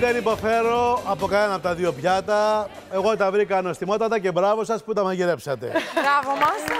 Δεν υποφέρω από κανένα από τα δύο πιάτα. Εγώ τα βρήκα νοστιμότατα και μπράβο σας που τα μαγειρέψατε. Μπράβο μας.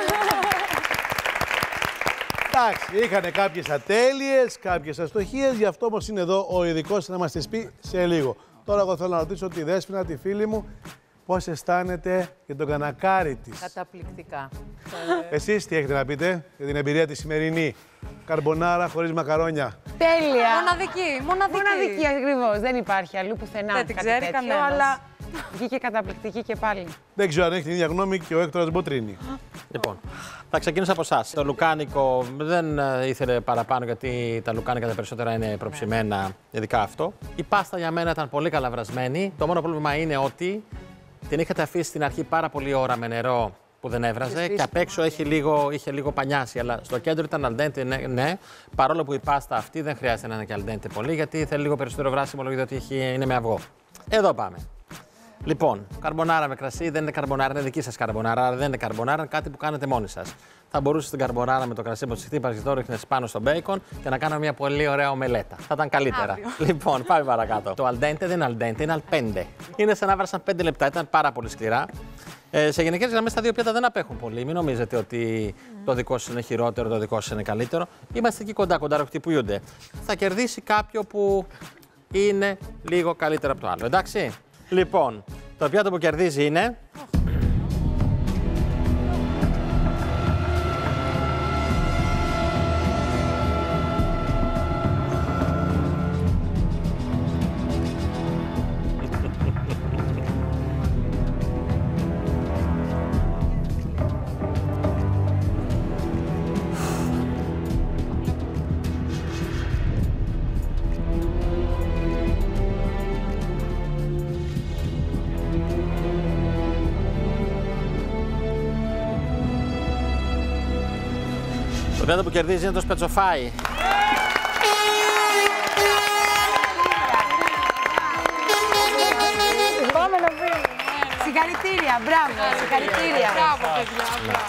Εντάξει, είχαν κάποιες ατέλειες, κάποιες αστοχίες, γι' αυτό όμως είναι εδώ ο ειδικός να μας τις πει σε λίγο. Τώρα εγώ θέλω να ρωτήσω τη Δέσποινα, τη φίλη μου, πώς αισθάνεται για τον κανακάρι της. Καταπληκτικά. Εσείς τι έχετε να πείτε για την εμπειρία τη σημερινή? Καρμπονάρα χωρίς μακαρόνια. Τέλεια! Μοναδική. Ακριβώς. Δεν υπάρχει αλλού πουθενά. Δεν την κάτι ξέρει τέτοιο, κανένας. αλλά βγήκε καταπληκτική και πάλι. Δεν ξέρω αν έχει την ίδια γνώμη και ο Έκτορας Μποτρίνη. Λοιπόν, θα ξεκινήσω από εσάς. Το λουκάνικο δεν ήθελε παραπάνω γιατί τα λουκάνικα τα περισσότερα είναι προψημένα, ειδικά αυτό. Η πάστα για μένα ήταν πολύ καλά βρασμένη. Το μόνο πρόβλημα είναι ότι την είχατε αφήσει στην αρχή πάρα πολύ ώρα με νερό που δεν έβραζε και απ' έξω είχε λίγο πανιάσει. Αλλά στο κέντρο ήταν αλντέντε, ναι. Παρόλο που η πάστα αυτή δεν χρειάζεται να είναι και αλντέντε πολύ, γιατί θέλει λίγο περισσότερο βράσιμο λόγω ότι είναι με αυγό. Εδώ πάμε. Λοιπόν, καρμπονάρα με κρασί δεν είναι καρμπονάρα, είναι δική σας καρμπονάρα, αλλά δεν είναι καρμπονάρα, είναι κάτι που κάνετε μόνοι σας. Θα μπορούσες την καρμπονάρα με το κρασί που τη χτύπας και το ρίχνες πάνω στο μπέικον και να κάνουμε μια πολύ ωραία ομελέτα. Θα ήταν καλύτερα. Λοιπόν, πάμε παρακάτω. Το αλντέντε δεν είναι αλντέντε, είναι αλπέντε. Είναι σαν να βράσαν 5 λεπτά, ήταν πάρα πολύ σκληρά. Σε γενικές γραμμές τα δύο πιάτα δεν απέχουν πολύ. Μην νομίζετε ότι το δικό σας είναι χειρότερο, το δικό σας είναι καλύτερο. Είμαστε εκεί κοντά, χτυπούνται. Θα κερδίσει κάποιο που είναι λίγο καλύτερο από το άλλο. Εντάξει. Λοιπόν, το πιάτο που κερδίζει είναι... Το πιάτο που κερδίζει είναι το σπετσοφάι. Συγχαρητήρια, μπράβο, συγχαρητήρια. Μπράβο, παιδιά,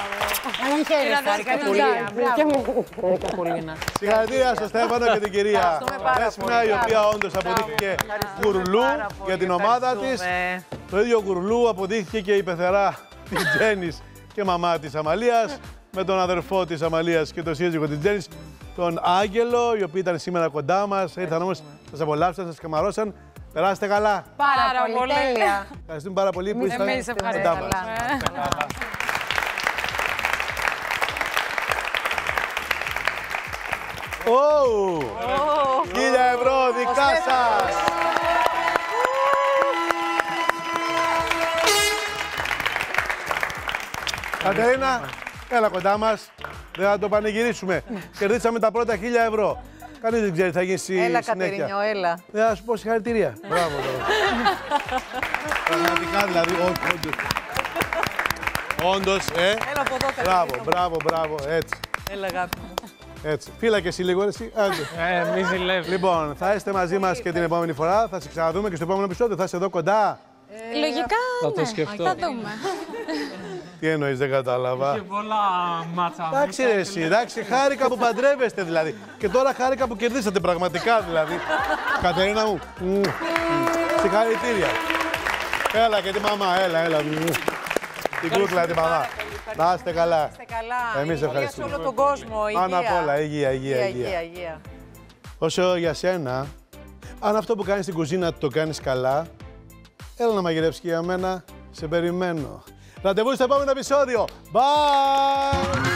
μπράβο. Συγχαρητήρια στον Στέφανο και την κυρία Δέσποινα, η οποία όντως αποδείχθηκε γουρλού για την ομάδα της. Το ίδιο γουρλού αποδείχθηκε και η πεθερά της Τζέννης και μαμά της Αμαλίας, με τον αδερφό της Αμαλίας και τον σύζυγο της Τζέννης, τον Άγγελο, οι οποίοι ήταν σήμερα κοντά μας. Ήρθαν όμως, σας απολαύσαν, σας καμαρώσαν. Περάστε καλά. Πάρα πολύ, τέλεια. Ευχαριστούμε πάρα πολύ που ήσασταν κοντά μας. 1.000 ευρώ δικά σας. Κατερίνα, έλα κοντά μας. Δεν θα το πανηγυρίσουμε. Κερδίσαμε τα πρώτα 1.000 ευρώ. Κανείς δεν ξέρει τι θα γίνει στη συνέχεια. Έλα, Κατερίνιο, έλα. Δεν θα σου πω συγχαρητήρια. Μπράβο. Πραγματικά δηλαδή, όντως, Έλα από εδώ, Κατερίνιο. Μπράβο, έτσι. Έλα, αγάπη μου. Έτσι. Φύλα και εσύ λίγο, εσύ. Μη ζηλεύει. Λοιπόν, θα είστε μαζί μας και την επόμενη φορά. Θα σε ξαναδούμε και στο επόμενο επεισόδιο. Θα είσαι εδώ κοντά. Λογικά, Θα το ναι. σκεφτώ. Θα δούμε. Τι εννοείς, δεν κατάλαβα. Και πολλά μάτσα. Εντάξει, ρε, εσύ, εντάξει, χάρηκα που παντρεύεστε δηλαδή. Και τώρα χάρηκα που κερδίσατε πραγματικά δηλαδή. Κατερίνα μου, συγχαρητήρια. Έλα και τη μαμά, έλα. Την κούκλα τη μαμά. Να είστε καλά. Εμείς ευχαριστούμε. Σε όλο τον κόσμο, υγεία. Πάνω απ' όλα, υγεία. Όσο για σένα, αν αυτό που κάνεις στην κουζίνα το κάνεις καλά, έλα να μαγειρεύσεις και για μένα, σε περιμένω. Ραντεβού στο επόμενο επεισόδιο. Bye!